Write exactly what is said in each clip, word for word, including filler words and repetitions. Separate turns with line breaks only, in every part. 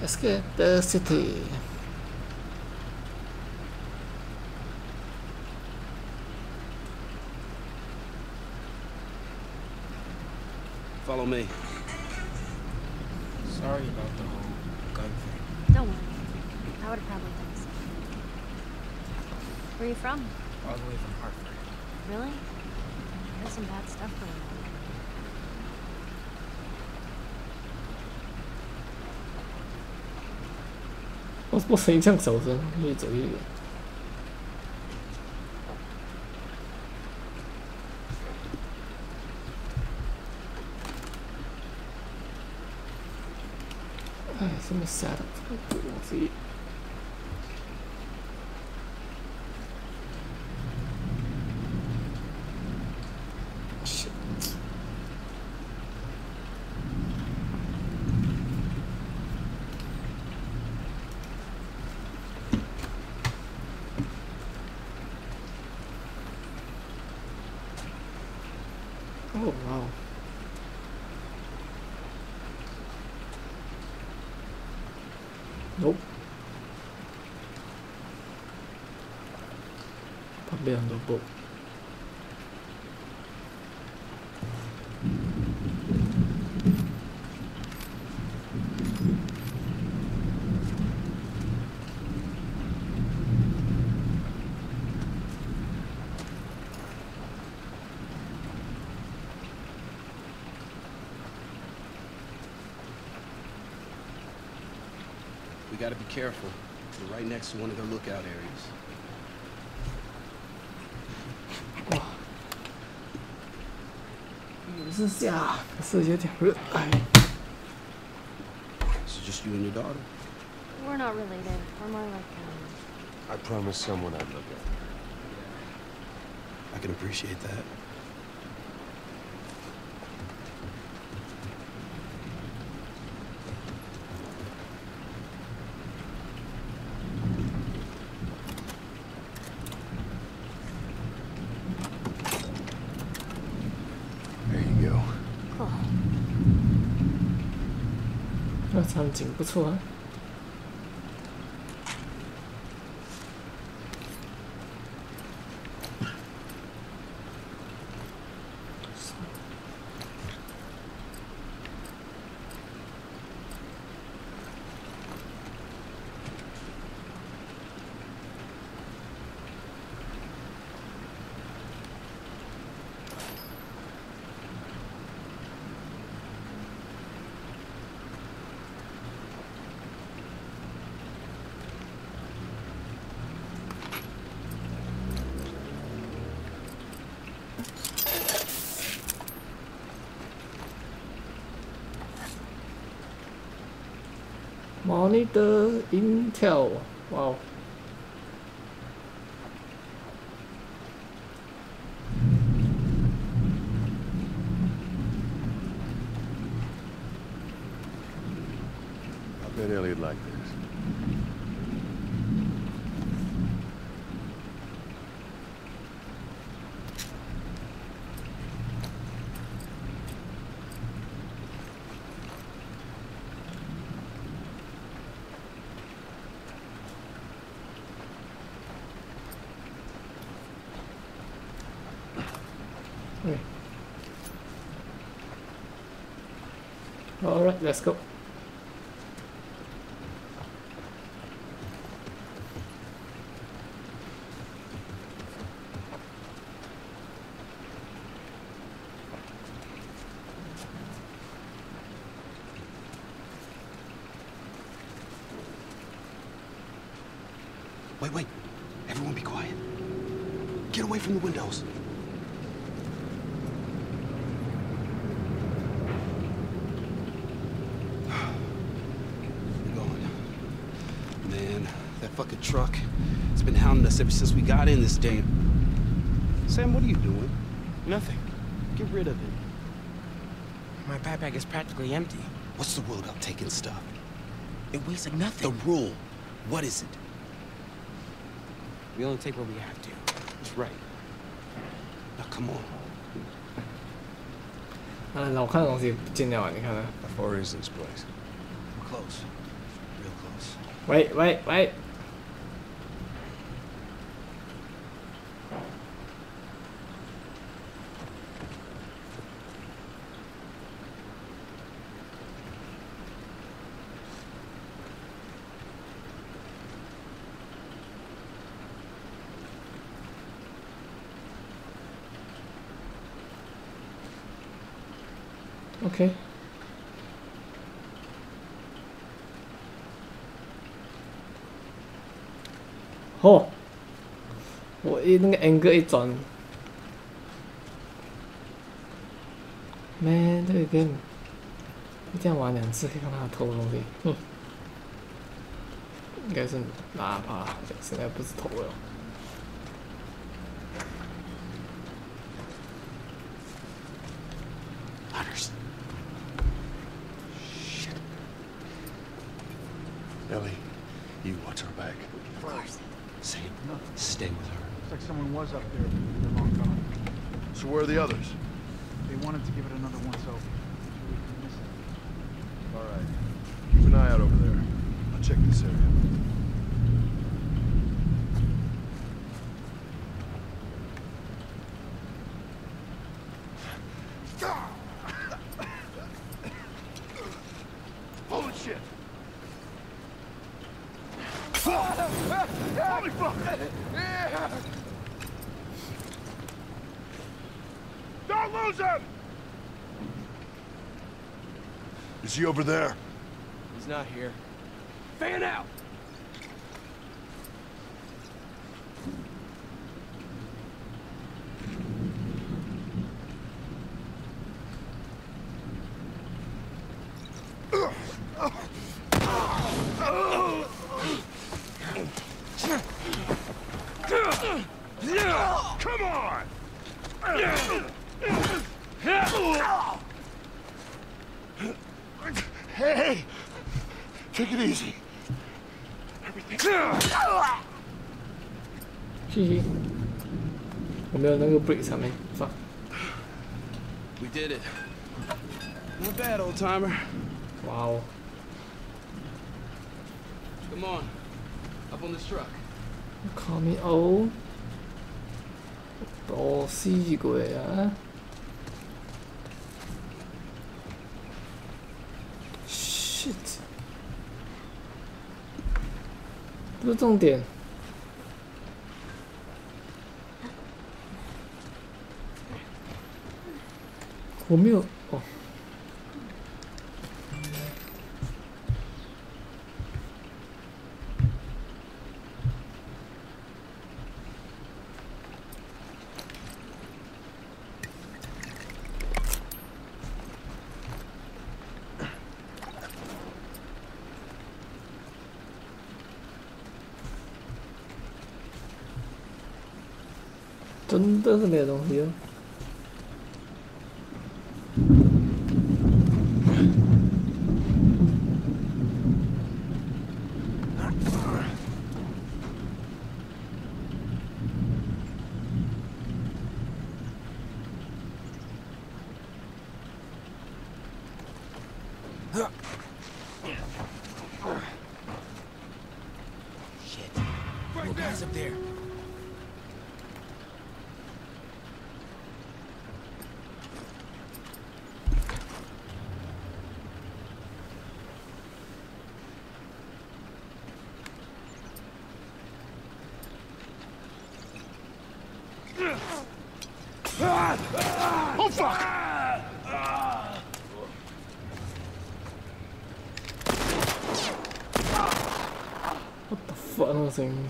Escape the city.
Follow me.
Sorry about the whole gun thing.
Don't worry. I would have probably done the same. Where are you from?
All the way from Hartford.
Really? There's some bad stuff going on.
我我声音像小声，越走越远。哎，什么 setup 这个东西？ Oh wow. Nope. Pabeando un po'.
We gotta be careful. We're right next to one of their lookout areas.
Wow. 也是下，可是有点热，哎。
It's just you and your daughter.
We're not related. We're more like, um...
I promised someone I'd look at.
I can appreciate that.
There you go.
Cool.
那场景不错啊。Monitor Intel. Wow.
I bet Elliot liked this.
Okay. All right, let's go.
Wait, wait. Everyone be quiet. Get away from the windows. We're going. Man, that fucking truck. It's been hounding us ever since we got in this damn... Sam, what are you doing?
Nothing.
Get rid of it.
My backpack is practically empty.
What's the rule about taking stuff?
It weighs like nothing.
The rule. What is it?
We only take what we have to.
It's right. Now come on.
啊，老看的东西不见掉啊！你看看。
How far is this place?
Close. real close.
Wait, wait, wait. Okay. Oh，我一那个 angle 一转 ，man， 这个 game 一定要玩两次可以看他的头东西，嗯，应该是哪怕现在不是头了。
Hunters. Shit.
Ellie, you watch her back.
Of course. Sam, stay with her.
Looks like someone was up there, but they're long gone.
So where are the others?
They wanted to give it another once over. So we can miss it.
All right. Keep an eye out over there. I'll check this area. Holy shit! Holy fuck! Don't lose him! Is he over there?
He's not here.
Fan out!
Come on! Hey! Take it easy. Everything.
嘻嘻，我没有那个 break 上面放。
We did it. Not bad, old timer.
哇哦，
Come on. Up on this truck.
靠你哦，多死過啊 ！shit， 不是重点。我没有哦。 真的是没有东西哦。
Shit. No guys up there.
Oh fuck!
What the fuck 那个声音？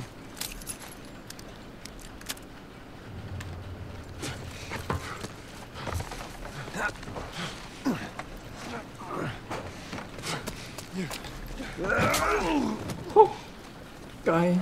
该。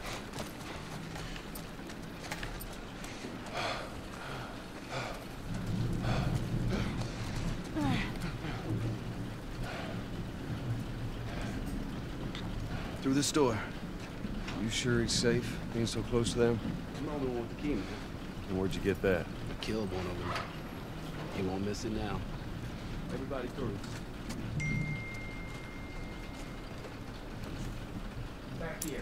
Through this door.
You sure he's safe, being so close to them?
I'm the only one with the key, man.
And where'd you get that?
I killed one of them. He won't miss it now. Everybody through.
back here.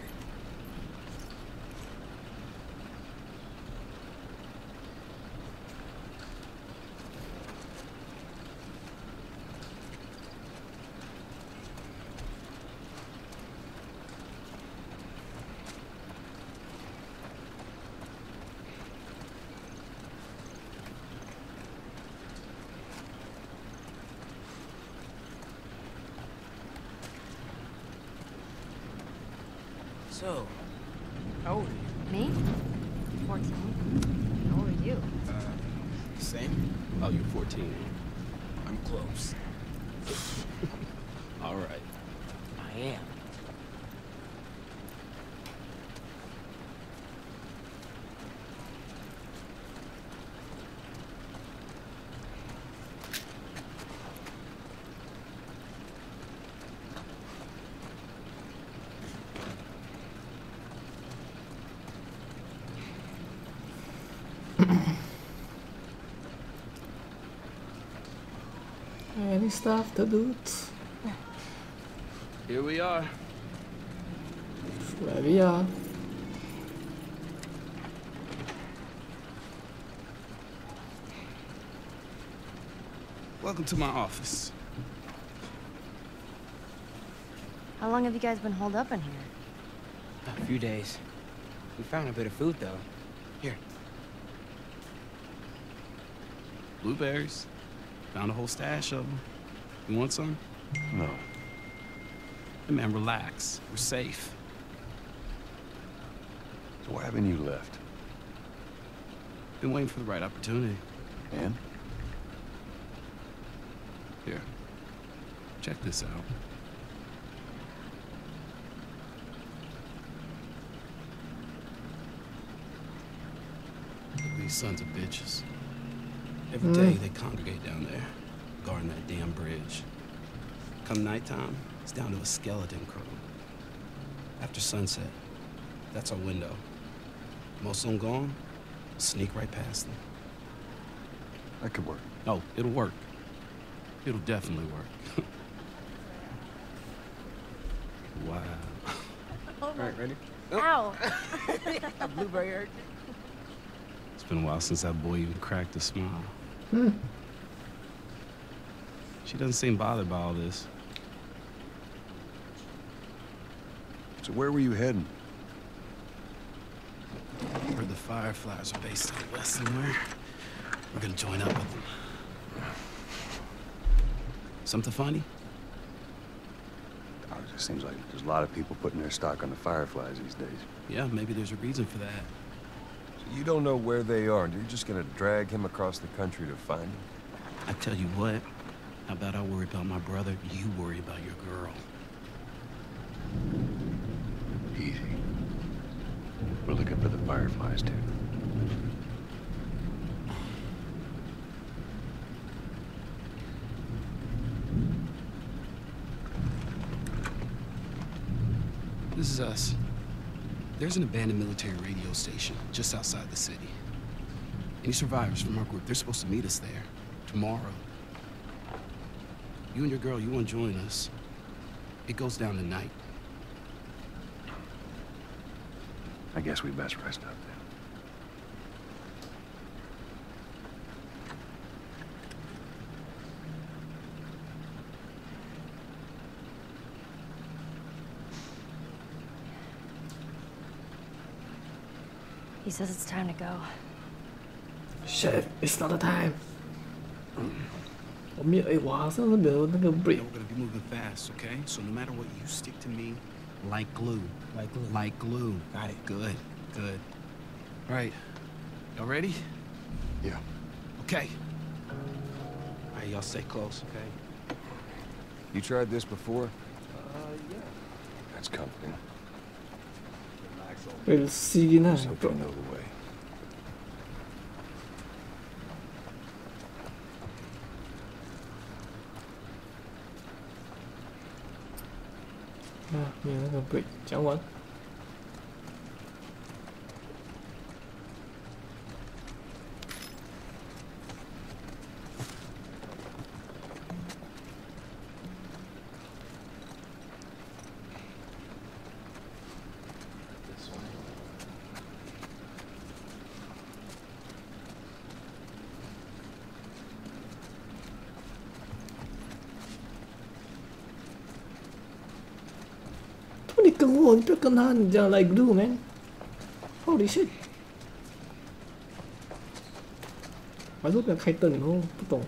So, how old are you?
Me? fourteen. How old are you?
Uh, same? Oh, you're fourteen.
I'm close.
All right.
I am.
Any stuff to do?
Here we are.
Where we are.
Welcome to my office.
How long have you guys been holed up in here?
A few days. We found a bit of food, though. Here.
Blueberries. Found a whole stash of them. You want some?
No.
Hey man, relax. We're safe.
So why haven't you left?
Been waiting for the right opportunity.
And?
Here. Check this out. Look at these sons of bitches. Every day they congregate down there, guarding that damn bridge. Come nighttime, it's down to a skeleton crew. After sunset, that's our window. Most of them gone, sneak right past them.
That could work.
Oh, it'll work. It'll definitely work. Wow.
Oh
All right, ready?
Ow!
A blueberry hurt.
It's been a while since that boy even cracked a smile.
Hmm.
She doesn't seem bothered by all this.
So where were you heading?
Heard the Fireflies are based out west somewhere. We're gonna join up with them. Something funny?
Oh, it just seems like there's a lot of people putting their stock on the Fireflies these days.
Yeah, maybe there's a reason for that.
So you don't know where they are, and you're just gonna drag him across the country to find him?
I tell you what, how about I worry about my brother, you worry about your girl.
Easy. We're looking for the Fireflies, too.
This is us. There's an abandoned military radio station just outside the city. Any survivors from our group, they're supposed to meet us there tomorrow. You and your girl, you want to join us. It goes down tonight.
I guess we best rest up then.
He says it's time to go.
Shit, it's not the time. 我们有哎，我好像是没有那个 break。
We're gonna be moving fast, okay? So no matter what, you stick to me like glue.
Like glue.
Like glue.
Got it.
Good, good. All right, y'all ready?
Yeah.
Okay. All right, y'all stay close, okay?
You tried this before?
That's comforting.
We'll see now.
Just hope you know the way.
Ah, 没有那个 break，讲完。 你跟我，你不要跟他，你这样 like glue man. Holy shit！ 还是不要开灯哦，不懂。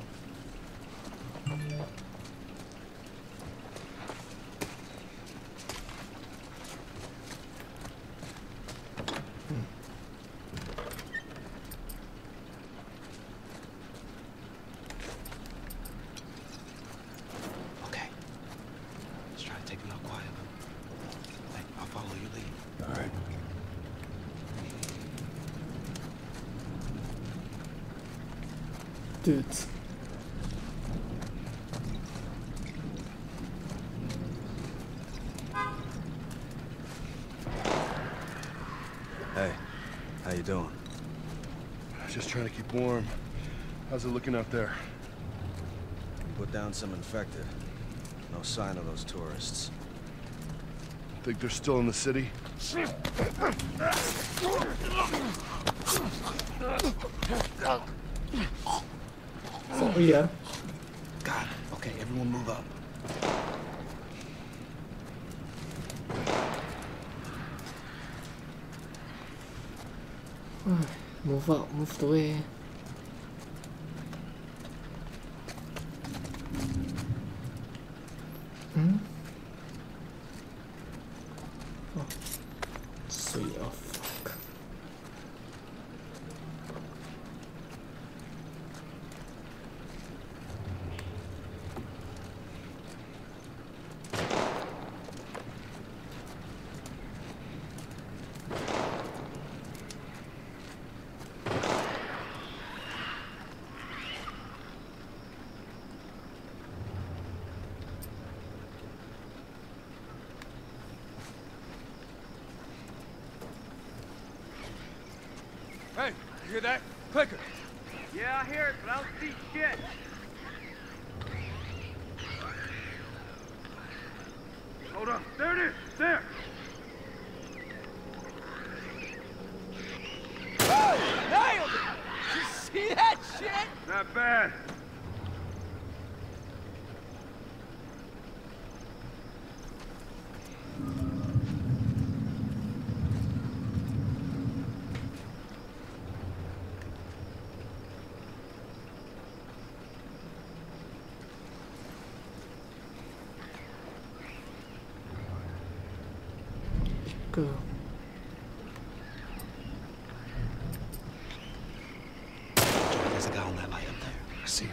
Okay. Let's try to take him out quietly. Hey, I'll follow your lead.
All right.
Dudes.
Hey, how you doing?
Just trying to keep warm. How's it looking out there?
Put down some infected. No sign of those tourists.
Think they're still in the city?
So yeah.
Got it. Okay, everyone move up.
Move out, move the way. Hmm? Oh. Sweet, oh fuck.
Hey, you hear that? Clicker.
Yeah, I hear it, but I don't see shit. Hold up. There it is. There.
Oh, nailed it! You see that shit?
Not bad.
Go.
There's a guy on that light up there. I see him.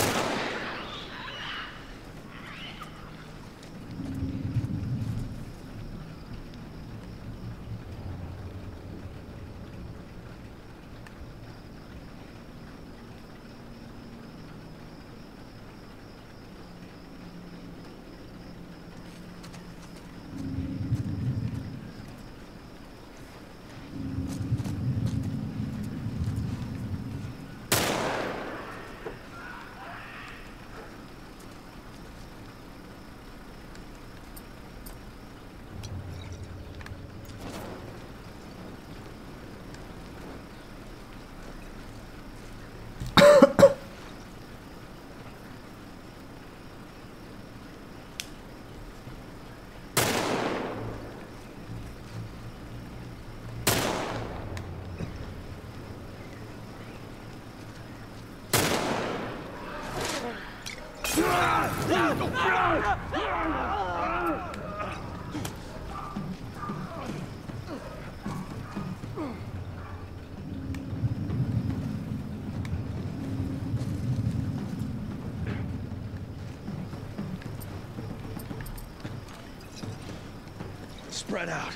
Spread out.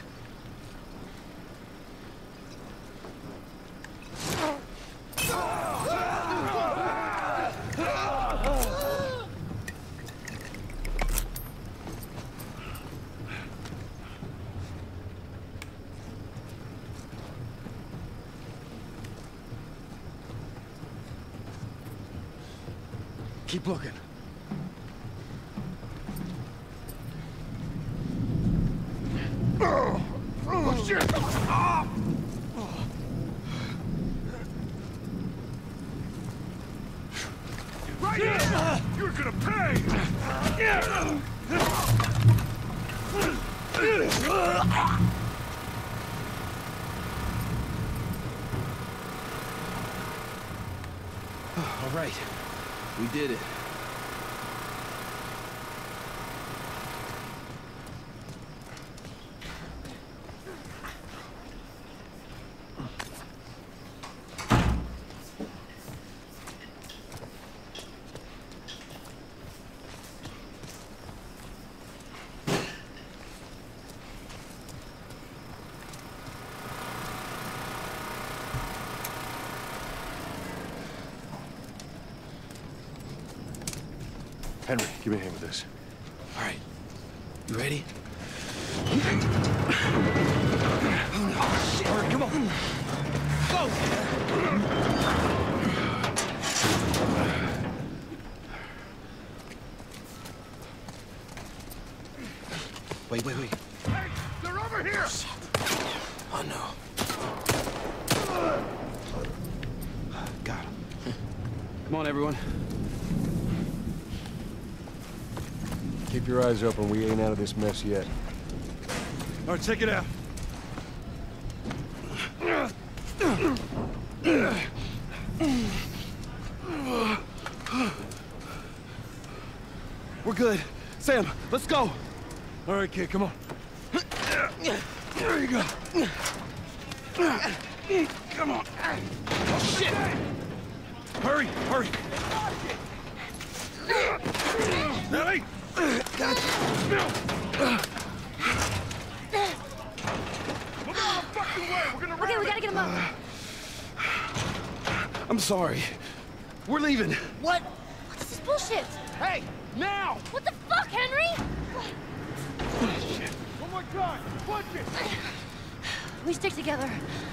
Keep looking. Oh, shit! Ah! Right here! You're gonna pay!
All right, we did it.
Henry, give me a hand with this.
All right, you ready?
All right, come on. Go!
Wait, wait, wait.
Hey, they're over here!
Oh, no. Got him. Come on, everyone.
Keep your eyes open. We ain't out of this mess yet.
All right, check it out.
We're good. Sam, let's go.
All right, kid, come on. There you go.
Come on.
Oh, shit! Hurry, hurry. Nelly!
Got you.
We're on the fucking way. We're gonna
Okay, we gotta get him up.
I'm sorry. We're leaving.
What? What's this bullshit?
Hey, now!
What the fuck, Henry?
One more time. Punch it.
We stick together.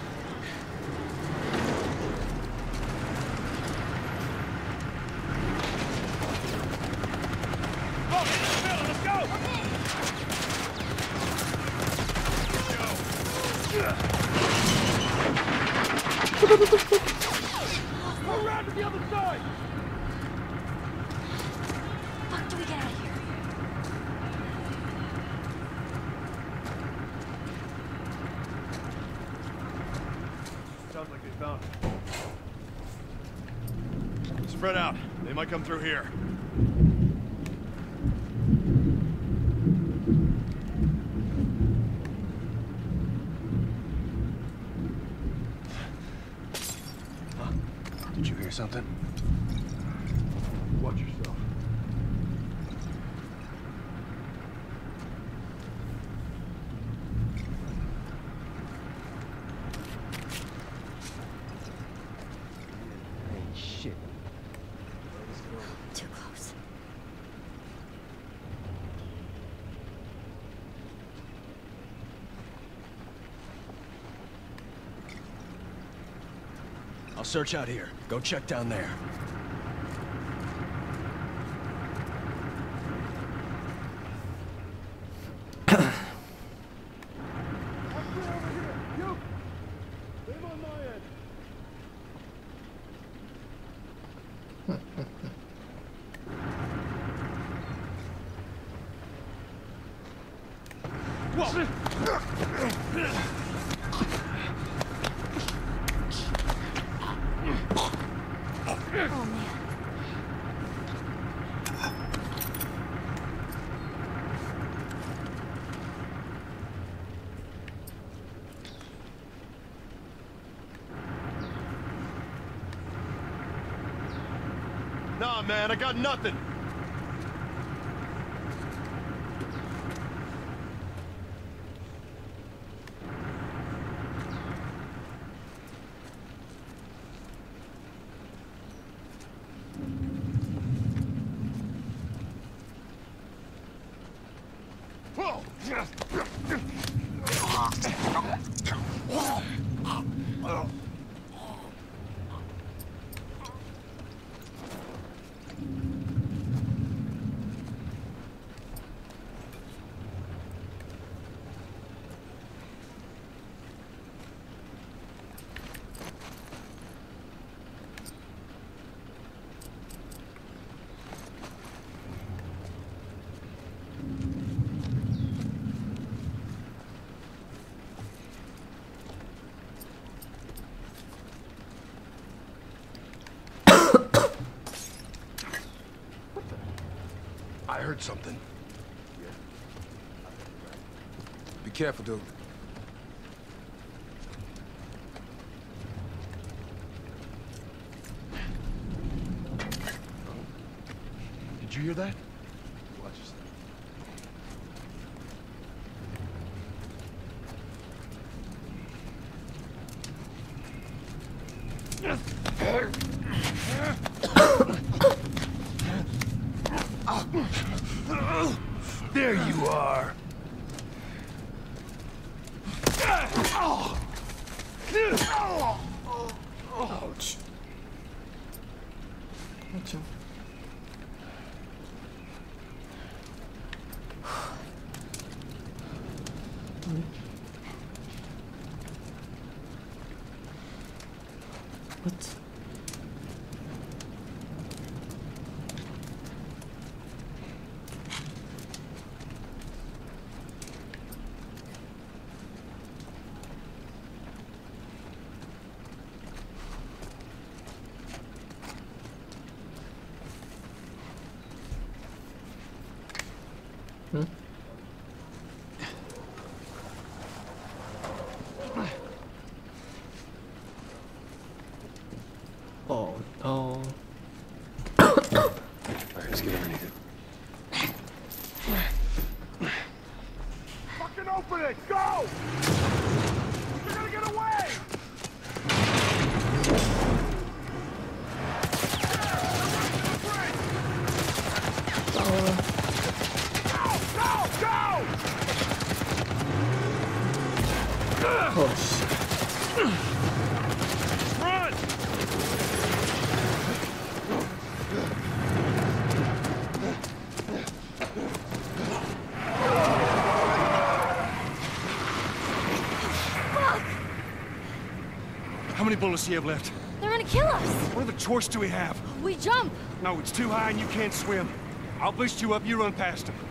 Let's go! Go around to the other side!
Fuck, do we get out of here?
Sounds like they found it. Spread out. They might come through here.
Did you hear something?
Watch yourself.
Hey, shit.
Too close.
I'll search out here. Go check down there.
Oh, man.
Nah, man, I got nothing. I heard something.
Be careful, dude.
Did you hear that? Watch yourself. There you are.
Ouch. Watch out. What? Hmm? Oh no.
Alright, let's get underneath it.
Fucking open it! Go! You're gonna get away!
Oh shit.
Run! How many bullets do you have left?
They're gonna kill us!
What other choice do we have?
We jump!
No, it's too high and you can't swim. I'll boost you up, you run past them.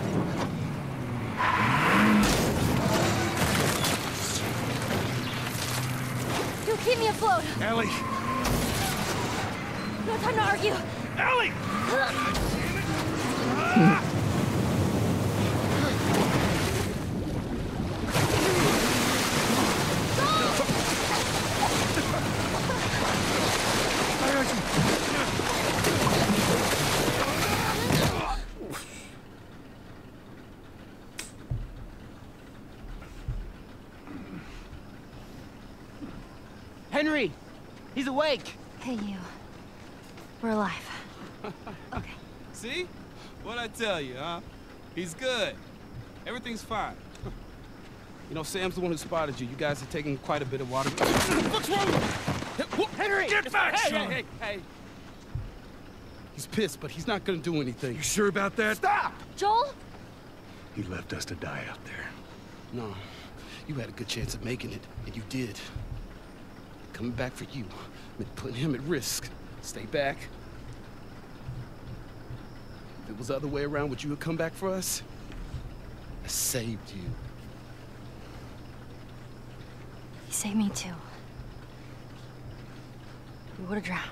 You'll keep me afloat!
Ellie!
No time to argue!
Ellie!
Henry! He's awake!
Hey, you. We're alive. Okay.
See? What'd I tell you, huh? He's good. Everything's fine. You know, Sam's the one who spotted you. You guys are taking quite a bit of water. What's wrong?
Henry!
Get back,
Hey,
son!
hey, hey, hey! He's pissed, but he's not gonna do anything.
You sure about that? Stop!
Joel?
He left us to die out there.
No, you had a good chance of making it, and you did. Coming back for you meant putting him at risk. Stay back. If it was the other way around, would you have come back for us? I saved you.
He saved me too. We would have drowned.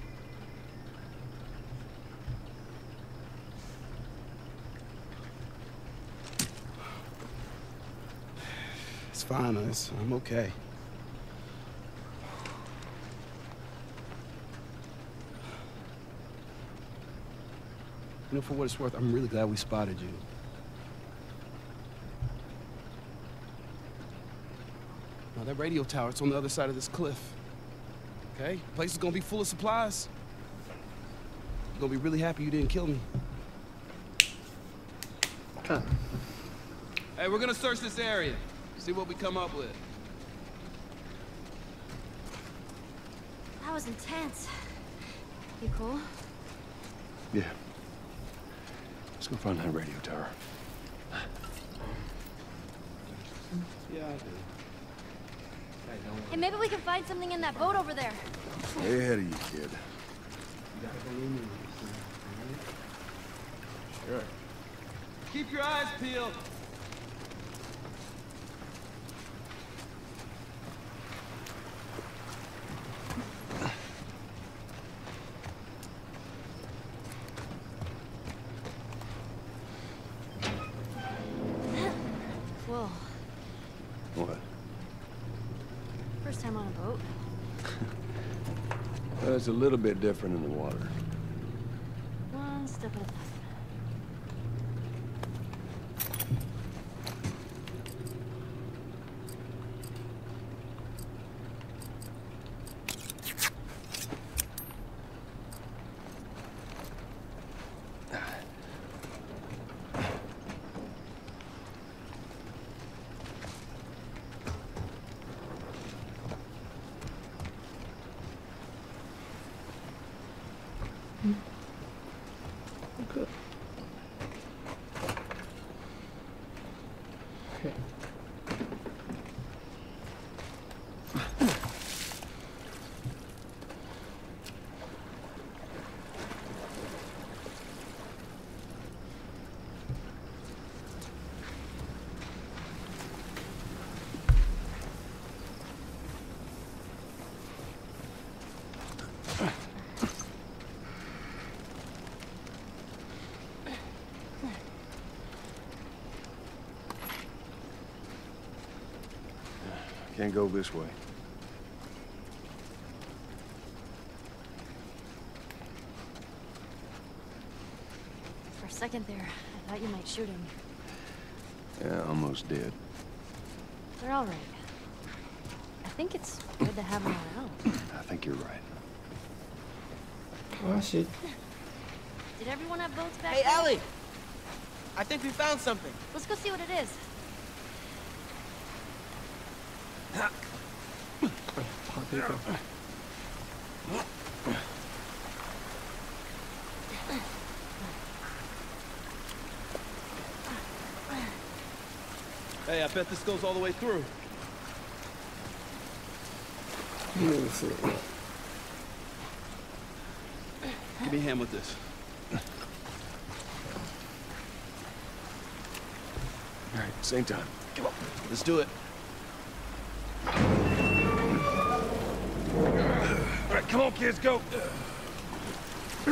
It's fine, us. I'm okay. You know, for what it's worth, I'm really glad we spotted you. Now, that radio tower, it's on the other side of this cliff. Okay? Place is gonna be full of supplies. You're gonna be really happy you didn't kill me.
Okay.
Hey, we're gonna search this area. See what we come up with.
That was intense. You cool?
Yeah. Let's go find that radio tower.
Yeah, I do.
Hey, maybe we can find something in that boat over there.
Way ahead of you, kid.
Sure. Keep your eyes peeled.
it's a little bit different in the water.
One step at a time.
Good. Okay.
Can't go this way.
For a second there, I thought you might shoot him.
Yeah, almost did.
They're all right. I think it's good to have them around.
I think you're right.
Oh shit.
Did everyone have boats back
Hey,
there?
Ellie! I think we found something.
Let's go see what it is.
People.
Hey, I bet this goes all the way through.
Beautiful.
Give me a hand with this.
All right, same time.
Come on. Let's do it.
All right, come on, kids, go.
All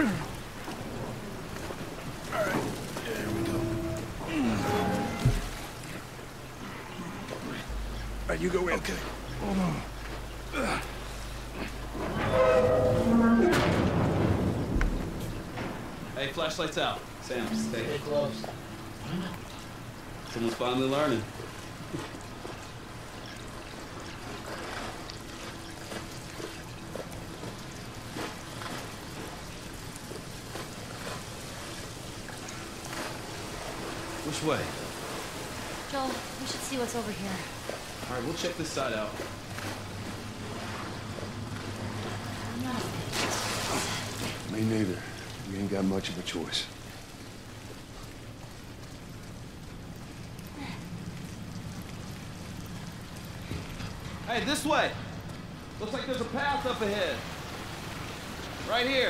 right, there we go.
All right, you go in.
Okay. Hey, flashlights out. Sam, stay close. Someone's finally learning. Which way?
Joel, we should see what's over here.
All right, we'll check this side out.
I'm not a fan.
Me neither. We ain't got much of a choice.
Hey, this way! Looks like there's a path up ahead. Right here.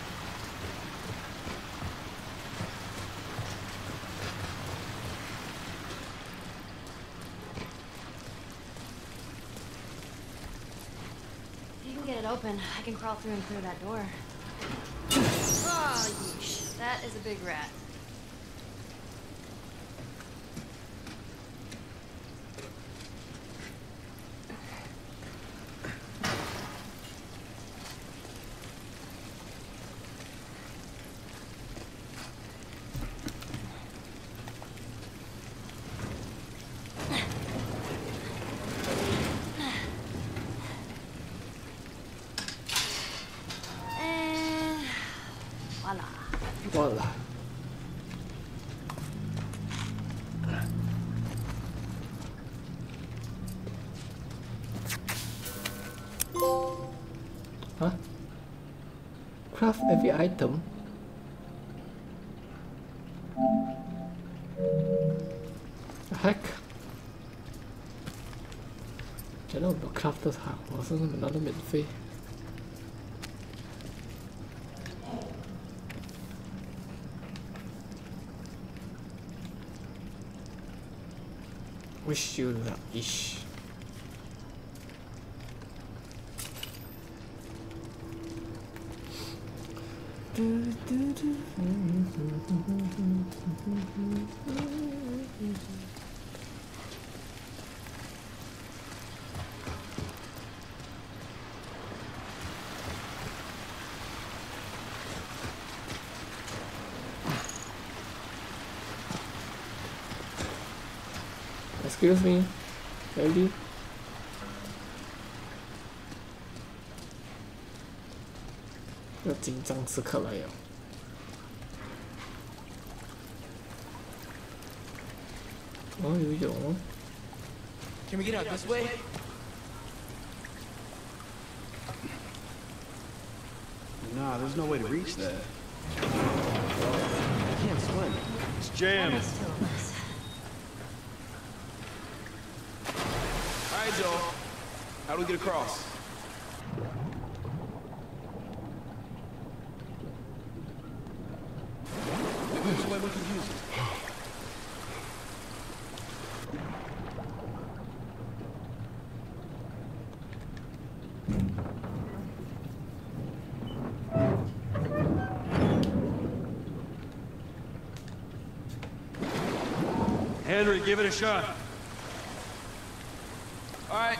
If you can get it open, I can crawl through and clear that door. Oh, yeesh. That is a big rat. And voila.
Voila. Huh? Craft every item. The heck? Chắc đâu nó craft được hả? Nó sao mà nó là miễn phí. Wish you luck, ish. Excuse me, lady.要紧张时刻来了。哦，游泳。
Can we get out this way?
Nah, there's no way to reach that.
I can't swim.
It's
That
jammed.
makes two of us.
All right, Joel. How do we get across? There's a way we can use it.
Henry, give it a shot.
All right.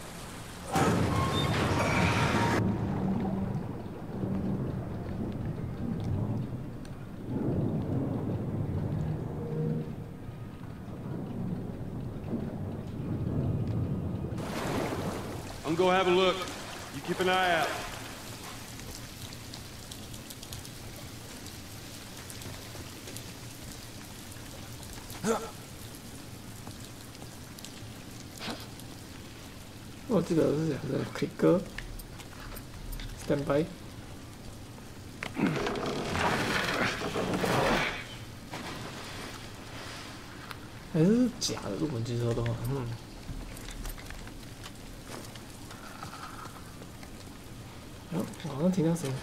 I'm gonna have a look. You keep an eye out.
我记得是讲的 clicker stand by。还是假的入门机车的话，嗯。哦，我好像听到声音。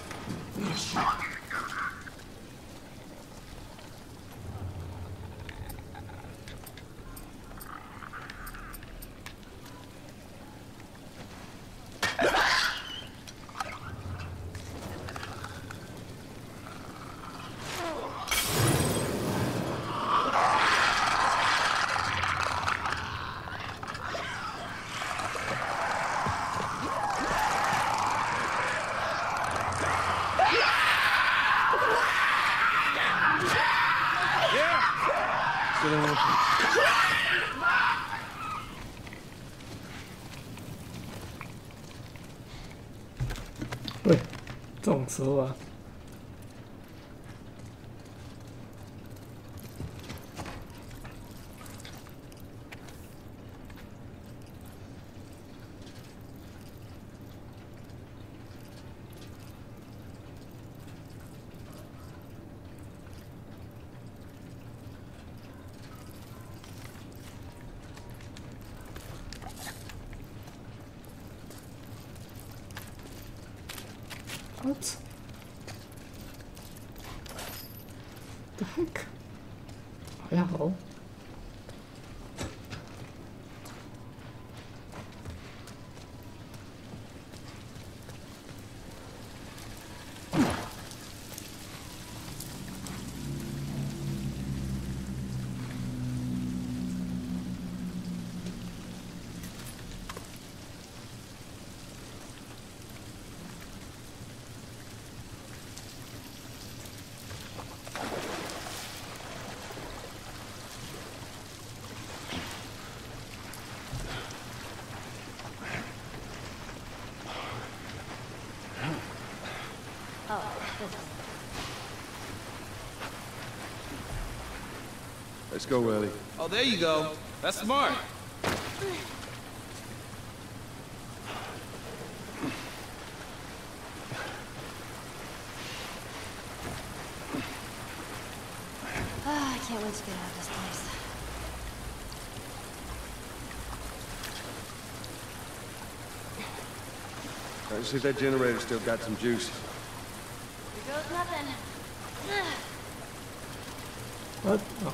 喂，这种时候啊。What the heck? 还好。
Oh, this one.
Let's go, Willie.
Oh, there you go. That's smart.
Ah, I can't wait to get out of this place.
All right, see if that generator's still got some juice.
Here goes nothing.
What? Oh.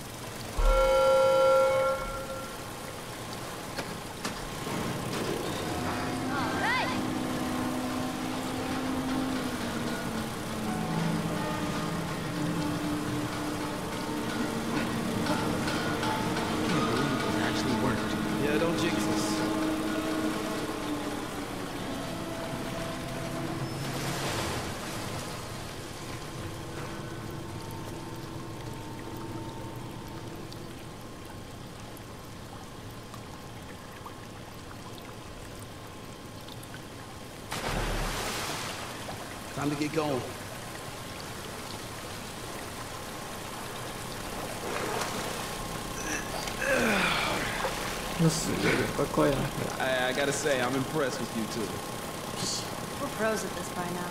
All right.
Actually worked. Yeah, don't jinx us. Time to get going.
那死有点怪怪的。
I, I gotta say, I'm impressed with you two.
We're pros at this by now.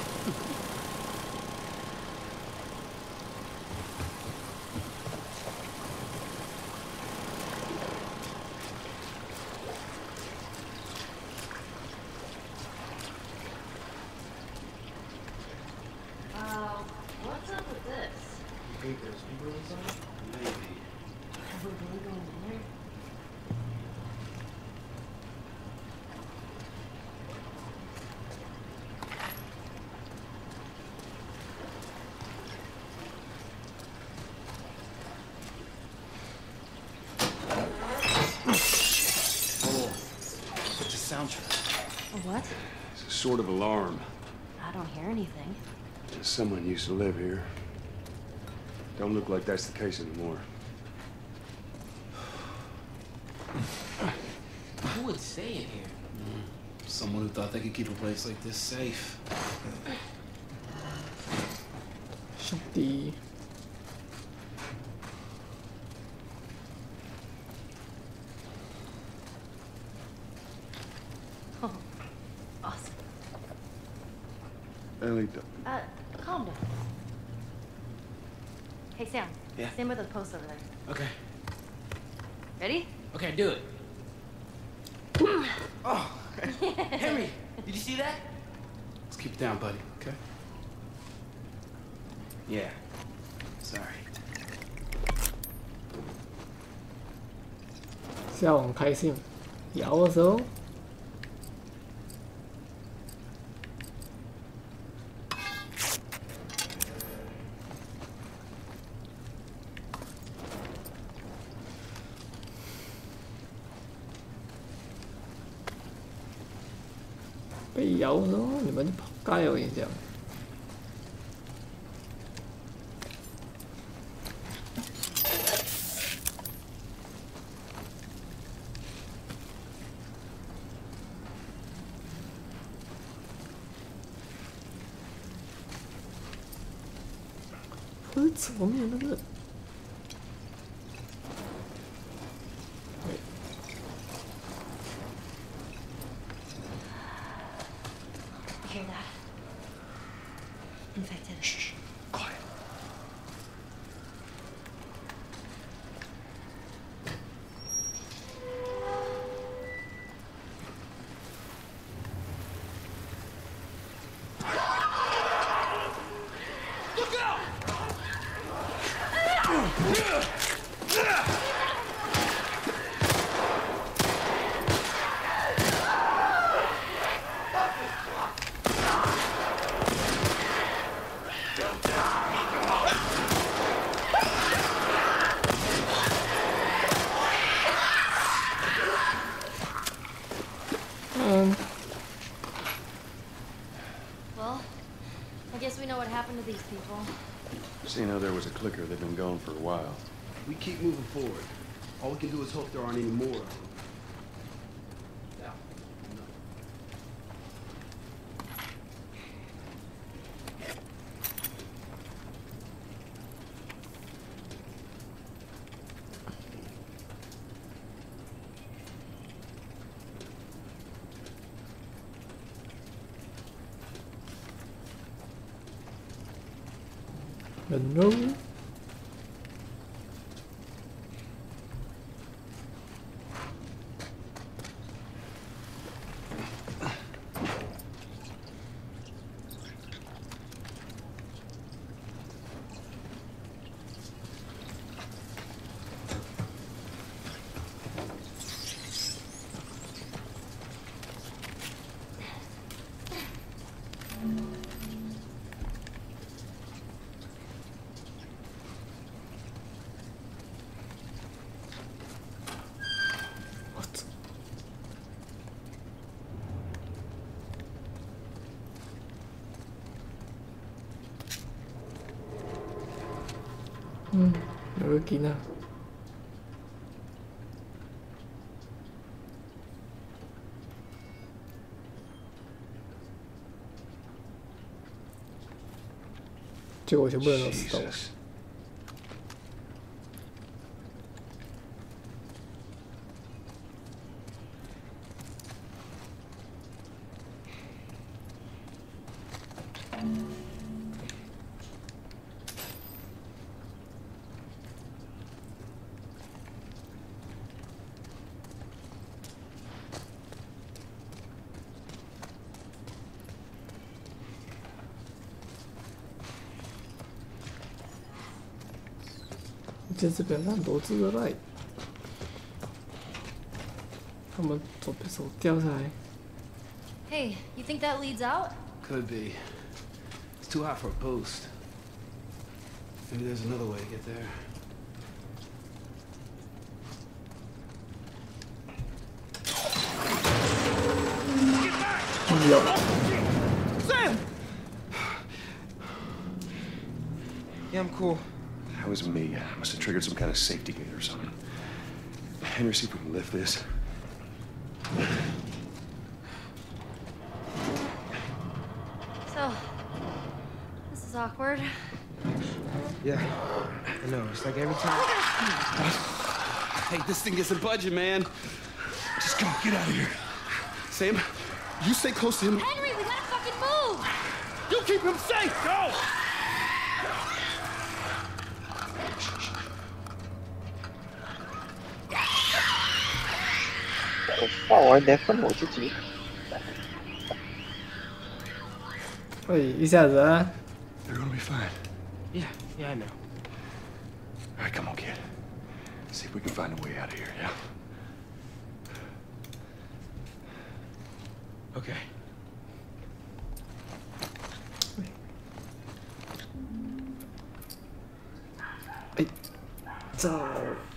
Uh, what's up with this?
You think there's people inside? Maybe.
Are we really going in there?
It's a soundtrack.
A what?
It's a sort of alarm.
I don't hear anything.
Someone used to live here. Don't look like that's the case anymore.
Who would stay in here?
Someone who thought they could keep a place like this safe.
兄弟，
Oh, awesome.
Ellie, don't-
Uh, calm down. Hey, Sam.
Yeah?
Stand by the post over there.
Okay.
Ready?
Okay, do it. Oh, Henry, did you see that?
Let's keep it down, buddy, okay?
Yeah. Sorry.
笑很开心，摇的时候。 被摇的时候，你们就跑街，我跟你讲。不是侧面那个。
You hear that? Infected.
Shh, quiet.
Well, I guess we know what happened to these people.
Seeing how there was a clicker, they've been gone for a while.
We keep moving forward. All we can do is hope there aren't any more of them.
Hello. What? Hmm, 여기 나. 结果全部人都死了。
Jesus.
在这边烂多自来，他们左边手掉下来。
Hey, you think that leads out?
Could be. It's too hot for a boost. Maybe there's another way to get there.
Sam! Yeah, I'm cool.
That was me. I must have triggered some kind of safety gate or something. Henry, see if we can lift this.
So, this is awkward.
Yeah, I know. It's like every time.
Hey, this thing isn't budging, man.
Just go, get out of here.
Sam, you stay close to him.
Henry, we gotta fucking move!
You keep him safe. Go!
放完连分我自己。
哎，一下子啊。
They're gonna be fine.
Yeah, yeah, I know.
All right, come on, kid. See if we can find a way out of here, yeah?
Okay.
哎，走。